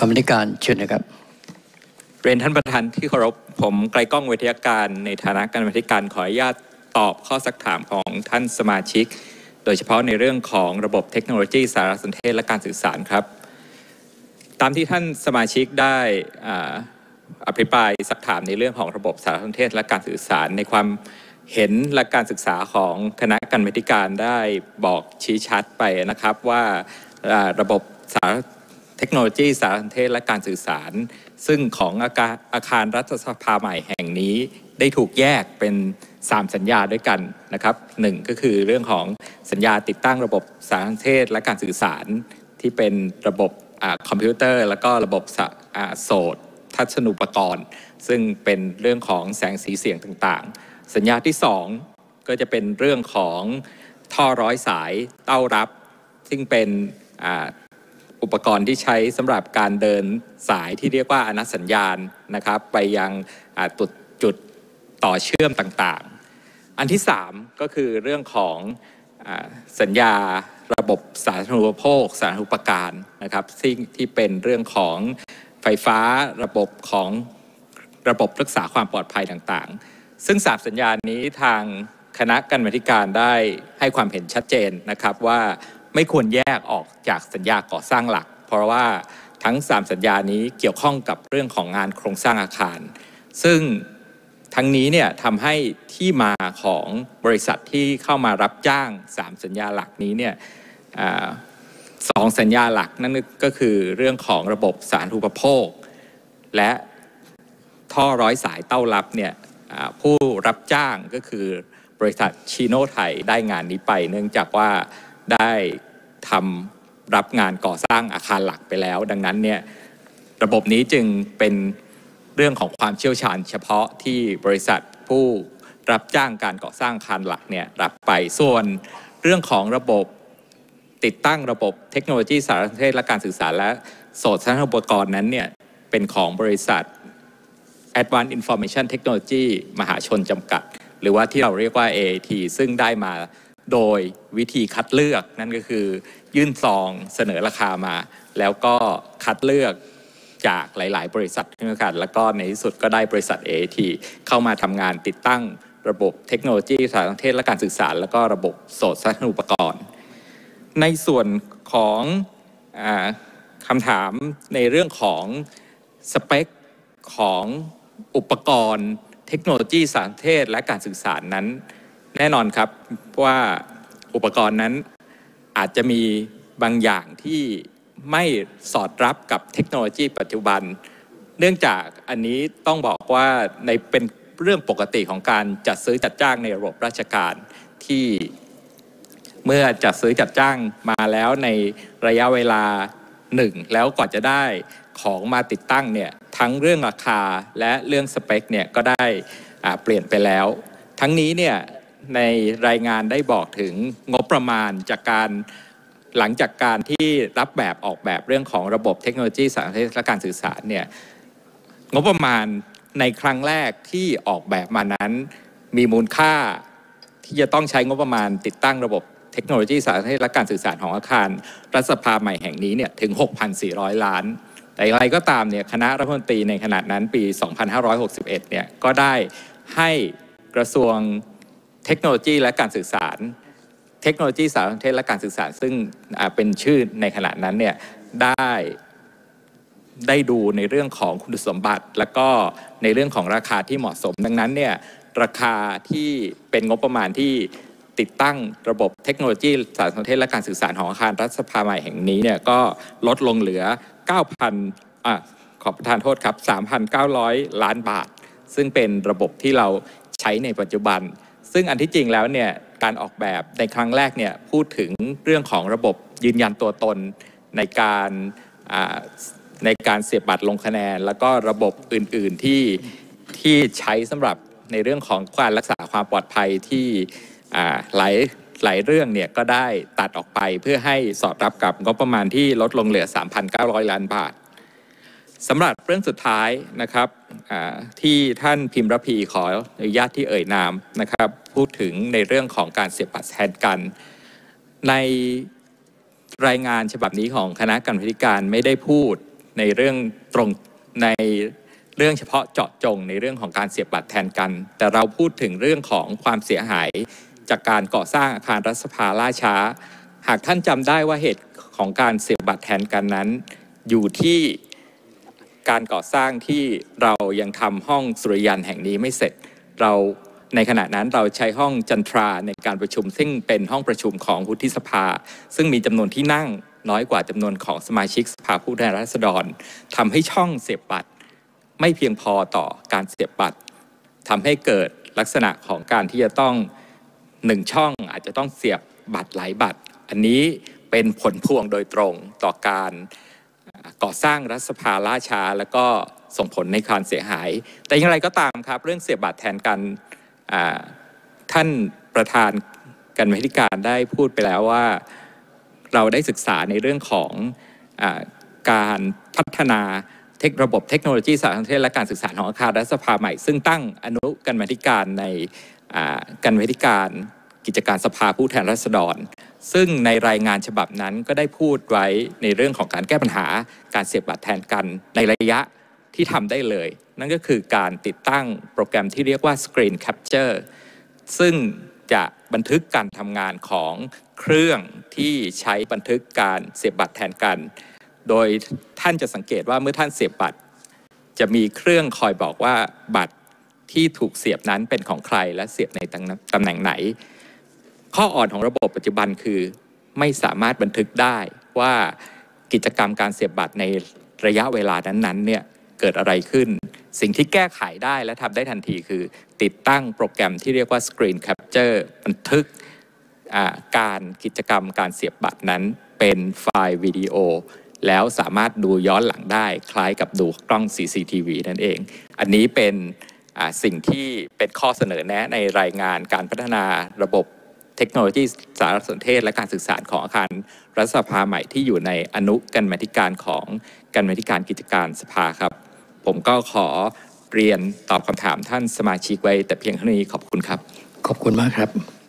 รรมาธิการเชิญนะครับเรียนท่านประธานที่เคารพผมไกลก้องวิทยาการในฐานะกรรมาธิการขออนุญาตตอบข้อซักถามของท่านสมาชิกโดยเฉพาะในเรื่องของระบบเทคโนโลยีสารสนเทศและการสื่อสารครับตามที่ท่านสมาชิกได้อภิปรายซักถามในเรื่องของระบบสารสนเทศและการสื่อสารในความเห็นและการศึกษาของคณะกรรมาธิการได้บอกชี้ชัดไปนะครับว่าระบบเทคโนโลยีสารสนเทศและการสื่อสารซึ่งของอาคารรัฐสภาใหม่แห่งนี้ได้ถูกแยกเป็น3สัญญาด้วยกันนะครับ1ก็คือเรื่องของสัญญาติดตั้งระบบสารสนเทศและการสื่อสารที่เป็นระบบคอมพิวเตอร์แล้วก็ระบบโสตทัศนูปกรณ์ซึ่งเป็นเรื่องของแสงสีเสียงต่างๆสัญญาที่2ก็จะเป็นเรื่องของท่อร้อยสายเต้ารับซึ่งเป็นอุปกรณ์ที่ใช้สำหรับการเดินสายที่เรียกว่าอนัตสัญญาณนะครับไปยังจุดต่อเชื่อมต่างๆอันที่3ก็คือเรื่องของสัญญาระบบสาธารณูปโภคสาธารณูปการนะครับที่เป็นเรื่องของไฟฟ้าระบบรักษาความปลอดภัยต่างๆซึ่ง3สัญญานี้ทางคณะกรรมาธิการได้ให้ความเห็นชัดเจนนะครับว่าไม่ควรแยกออกจากสัญญาก่อสร้างหลักเพราะว่าทั้ง3สัญญานี้เกี่ยวข้องกับเรื่องของงานโครงสร้างอาคารซึ่งทั้งนี้เนี่ยทำให้ที่มาของบริษัทที่เข้ามารับจ้าง3สัญญาหลักนี้เนี่ย2สัญญาหลักนั่นก็คือเรื่องของระบบสาธารณูปโภคและท่อร้อยสายเต้ารับเนี่ยผู้รับจ้างก็คือบริษัทชิโนไทยได้งานนี้ไปเนื่องจากว่าได้รับงานก่อสร้างอาคารหลักไปแล้วดังนั้นเนี่ยระบบนี้จึงเป็นเรื่องของความเชี่ยวชาญเฉพาะที่บริษัทผู้รับจ้างการก่อสร้างอาคารหลักเนี่ยรับไปส่วนเรื่องของระบบติดตั้งระบบเทคโนโลยีสารสนเทศและการสื่อสารและโสตสาธารณูปกรณ์นั้นเนี่ยเป็นของบริษัท Advanced Information Technology มหาชนจำกัดหรือว่าที่เราเรียกว่า AIT ซึ่งได้มาโดยวิธีคัดเลือกนั่นก็คือยื่นซองเสนอราคามาแล้วก็คัดเลือกจากหลายๆบริษัทขึ้นมากันแล้วก็ในที่สุดก็ได้บริษัท AIT เข้ามาทำงานติดตั้งระบบเทคโนโลยีสารสนเทศและการสื่อสารแล้วก็ระบบโสตสาธารณูปกรณ์ในส่วนของคำถามในเรื่องของสเปคของอุปกรณ์เทคโนโลยีสารสนเทศและการสื่อสารนั้นแน่นอนครับว่าอุปกรณ์นั้นอาจจะมีบางอย่างที่ไม่สอดรับกับเทคโนโลยีปัจจุบันเนื่องจากอันนี้ต้องบอกว่าเป็นเรื่องปกติของการจัดซื้อจัดจ้างในระบบราชการที่เมื่อจัดซื้อจัดจ้างมาแล้วในระยะเวลาหนึ่งแล้วกว่าจะได้ของมาติดตั้งเนี่ยทั้งเรื่องราคาและเรื่องสเปคเนี่ยก็ได้เปลี่ยนไปแล้วทั้งนี้เนี่ยในรายงานได้บอกถึงงบประมาณจากการหลังจากการที่รับแบบออกแบบเรื่องของระบบเทคโนโลยีสารสนเทศและการสื่อสารเนี่ยงบประมาณในครั้งแรกที่ออกแบบมานั้นมีมูลค่าที่จะต้องใช้งบประมาณติดตั้งระบบเทคโนโลยีสารสนเทศและการสื่อสารของอาคารรัฐสภาใหม่แห่งนี้เนี่ยถึง 6,400 ล้านแต่อย่างไรก็ตามเนี่ยคณะรัฐมนตรีในขณะนั้นปี 2561 เนี่ยก็ได้ให้กระทรวงเทคโนโลยีและการสื่อสารเทคโนโลยีสารสนเทศและการสื่อสารซึ่งเป็นชื่อในขณะนั้นเนี่ยได้ดูในเรื่องของคุณสมบัติและก็ในเรื่องของราคาที่เหมาะสมดังนั้นเนี่ยราคาที่เป็นงบประมาณที่ติดตั้งระบบเทคโนโลยีสารสนเทศและการสื่อสารของอาคารรัฐสภาใหม่แห่งนี้เนี่ยก็ลดลงเหลือ ขอประทานโทษครับ 3,900 ล้านบาทซึ่งเป็นระบบที่เราใช้ในปัจจุบันซึ่งอันที่จริงแล้วเนี่ยการออกแบบในครั้งแรกเนี่ยพูดถึงเรื่องของระบบยืนยันตัวตนในการเสียบบัตรลงคะแนนแล้วก็ระบบอื่นๆที่ใช้สำหรับในเรื่องของการรักษาความปลอดภัยที่หลายเรื่องเนี่ยก็ได้ตัดออกไปเพื่อให้สอดรับกับงบประมาณที่ลดลงเหลือ 3,900 ล้านบาทสำหรับเรื่องสุดท้ายนะครับที่ท่านพิมพ์ระพีขออนุญาตที่เอ่ยนามนะครับพูดถึงในเรื่องของการเสียบบัตรแทนกันในรายงานฉบับนี้ของคณะกรรมาธิการไม่ได้พูดในเรื่องตรงในเรื่องเฉพาะเจาะจงในเรื่องของการเสียบบัตรแทนกันแต่เราพูดถึงเรื่องของความเสียหายจากการก่อสร้างอาคารรัฐสภาล่าช้าหากท่านจำได้ว่าเหตุของการเสียบบัตรแทนกันนั้นอยู่ที่การก่อสร้างที่เรายังทำห้องสุริยันแห่งนี้ไม่เสร็จเราในขณะนั้นเราใช้ห้องจันทราในการประชุมซึ่งเป็นห้องประชุมของวุฒิสภาซึ่งมีจำนวนที่นั่งน้อยกว่าจำนวนของสมาชิกสภาผู้แทนราษฎรทำให้ช่องเสียบบัตรไม่เพียงพอต่อการเสียบบัตรทำให้เกิดลักษณะของการที่จะต้อง1ช่องอาจจะต้องเสียบบัตรหลายบัตรอันนี้เป็นผลพวงโดยตรงต่อการก่อสร้างรัฐสภาล่าช้าแล้วก็ส่งผลในการเสียหายแต่อย่างไรก็ตามครับเรื่องเสียบบัตรแทนกันท่านประธานกรรมาธิการได้พูดไปแล้วว่าเราได้ศึกษาในเรื่องของการพัฒนาระบบเทคโนโลยีสารสนเทศและการสื่อสารของอาคารรัฐสภาใหม่ซึ่งตั้งอนุกรรมาธิการในกรรมาธิการกิจการสภาผู้แทนราษฎรซึ่งในรายงานฉบับนั้นก็ได้พูดไว้ในเรื่องของการแก้ปัญหาการเสียบบัตรแทนกันในระยะที่ทำได้เลยนั่นก็คือการติดตั้งโปรแกรมที่เรียกว่า Screen Capture ซึ่งจะบันทึกการทำงานของเครื่องที่ใช้บันทึกการเสียบบัตรแทนกันโดยท่านจะสังเกตว่าเมื่อท่านเสียบบัตรจะมีเครื่องคอยบอกว่าบัตรที่ถูกเสียบนั้นเป็นของใครและเสียบในตำแหน่งไหนข้ออ่อนของระบบปัจจุบันคือไม่สามารถบันทึกได้ว่ากิจกรรมการเสียบบัตรในระยะเวลานั้นๆเนี่ยเกิดอะไรขึ้นสิ่งที่แก้ไขได้และทำได้ทันทีคือติดตั้งโปรแกรมที่เรียกว่า Screen Capture บันทึกการกิจกรรมการเสียบบัตรนั้นเป็นไฟล์วิดีโอแล้วสามารถดูย้อนหลังได้คล้ายกับดูกล้อง CCTV นั่นเองอันนี้เป็นสิ่งที่เป็นข้อเสนอแนะในรายงานการพัฒนาระบบเทคโนโลยีสารสนเทศและการสื่อสารของอาคารรัฐสภาใหม่ที่อยู่ในอนุกรรมาธิการของกรรมาธิการกิจการสภาครับผมก็ขอเรียนตอบคำถามท่านสมาชิกไว้แต่เพียงเท่านี้ขอบคุณครับขอบคุณมากครับ